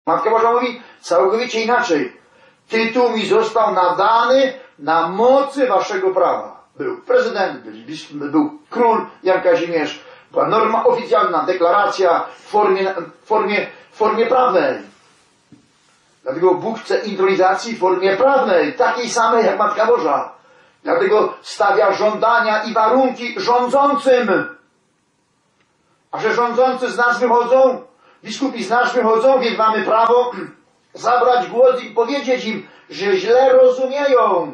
Matka Boża mówi całkowicie inaczej. Tytuł mi został nadany na mocy waszego prawa. Był prezydent, był król Jan Kazimierz, była norma oficjalna, deklaracja w formie prawnej. Dlatego Bóg chce intronizacji w formie prawnej, takiej samej jak Matka Boża. Dlatego stawia żądania i warunki rządzącym. A że rządzący z nas wychodzą, biskupi z nas wychodzą, więc mamy prawo zabrać głos i powiedzieć im, że źle rozumieją.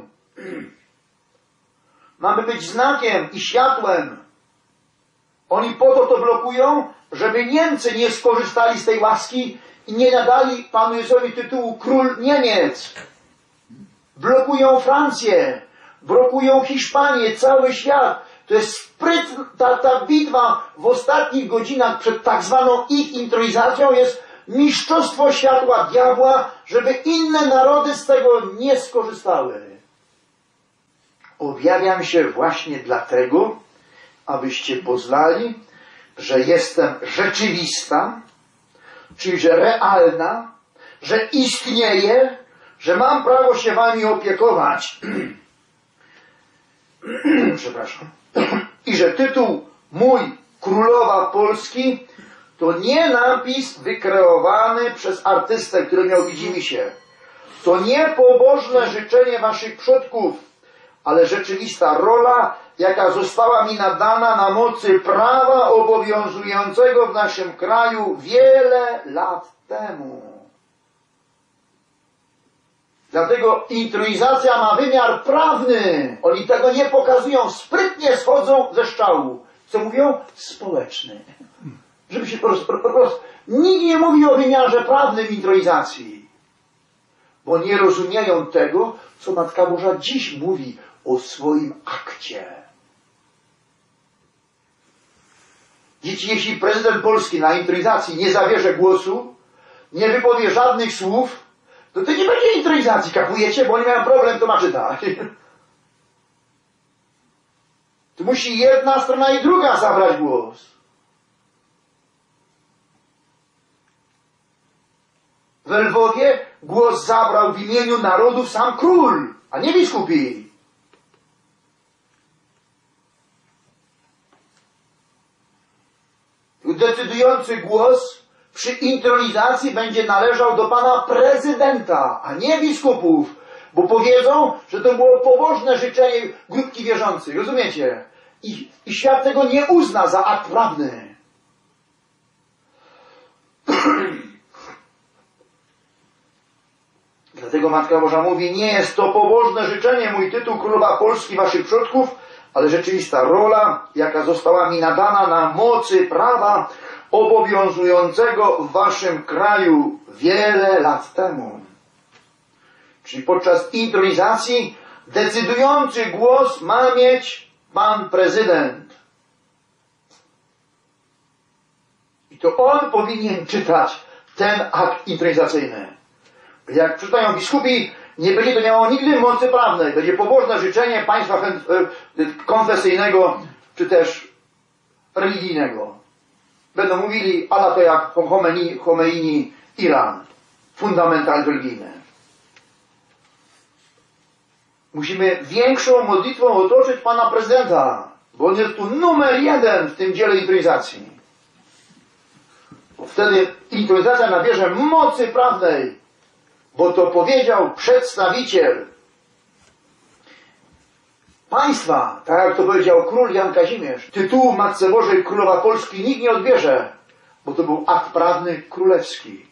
Mamy być znakiem i światłem. Oni po to blokują, żeby Niemcy nie skorzystali z tej łaski i nie nadali panu Jezusowi tytułu król Niemiec. Blokują Francję, blokują Hiszpanię, cały świat. To jest sprytna, ta bitwa w ostatnich godzinach przed tak zwaną ich intronizacją jest mistrzostwo światła diabła, żeby inne narody z tego nie skorzystały. Objawiam się właśnie dlatego, abyście poznali, że jestem rzeczywista, czyli że realna, że istnieje, że mam prawo się wami opiekować. Przepraszam. I że tytuł mój Królowa Polski to nie napis wykreowany przez artystę, który miał widzimisię. To nie pobożne życzenie waszych przodków, ale rzeczywista rola, jaka została mi nadana na mocy prawa obowiązującego w naszym kraju wiele lat temu. Dlatego intronizacja ma wymiar prawny. Oni tego nie pokazują, sprytnie schodzą ze szczału. Co mówią? Społeczny. Żeby się po prostu nikt nie mówi o wymiarze prawnym intronizacji. Bo nie rozumieją tego, co Matka Boża dziś mówi o swoim akcie. Dzieci, jeśli prezydent Polski na intronizacji nie zabierze głosu, nie wypowie żadnych słów, to nie będzie intronizacji, kapujecie, bo oni mają problem, to ma czytać. Tu musi jedna strona i druga zabrać głos. W Lwowie głos zabrał w imieniu narodów sam król, a nie biskupi. Decydujący głos przy intronizacji będzie należał do pana prezydenta, a nie biskupów, bo powiedzą, że to było pobożne życzenie grupki wierzących. Rozumiecie? I świat tego nie uzna za akt prawny. Dlatego Matka Boża mówi, nie jest to pobożne życzenie, mój tytuł Królowa Polski waszych przodków, ale rzeczywista rola, jaka została mi nadana na mocy prawa obowiązującego w waszym kraju wiele lat temu. Czyli podczas intronizacji decydujący głos ma mieć pan prezydent. I to on powinien czytać ten akt intronizacyjny. Jak czytają biskupi, nie będzie to miało nigdy mocy prawnej. Będzie pobożne życzenie państwa konfesyjnego, czy też religijnego. Będą mówili, ale to jak Chomeini, Iran. Fundamentalizm religijny. Musimy większą modlitwą otoczyć pana prezydenta, bo on jest tu numer 1 w tym dziele intronizacji. Bo wtedy intronizacja nabierze mocy prawnej, bo to powiedział przedstawiciel państwa, tak jak to powiedział król Jan Kazimierz. Tytułu Matce Bożej Królowa Polski nikt nie odbierze, bo to był akt prawny królewski.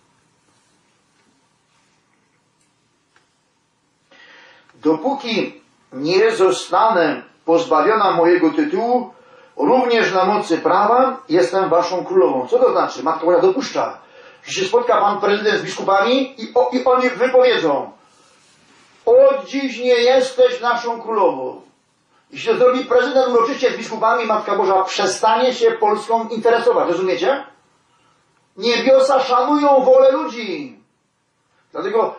Dopóki nie zostanę pozbawiona mojego tytułu, również na mocy prawa jestem waszą królową. Co to znaczy? Matka Boża dopuszcza, że się spotka pan prezydent z biskupami i oni wypowiedzą: od dziś nie jesteś naszą królową. Jeśli to zrobi prezydent uroczyście z biskupami, Matka Boża przestanie się Polską interesować. Rozumiecie? Niebiosa szanują wolę ludzi. Dlatego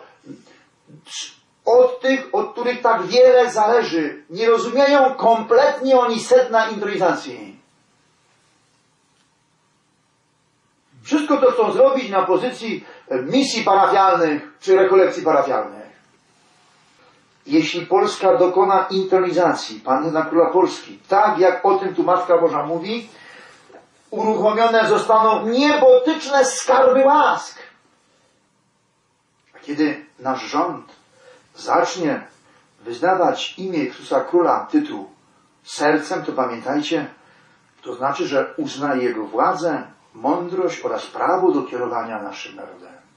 od tych, od których tak wiele zależy, nie rozumieją kompletnie oni sedna intronizacji. Wszystko to chcą zrobić na pozycji misji parafialnych czy rekolekcji parafialnych. Jeśli Polska dokona intronizacji Panny na Króla Polski, tak jak o tym tu Matka Boża mówi, uruchomione zostaną niebotyczne skarby łask. A kiedy nasz rząd zacznie wyznawać imię Chrystusa Króla, tytuł sercem, to pamiętajcie, to znaczy, że uznaje Jego władzę, mądrość oraz prawo do kierowania naszym narodem.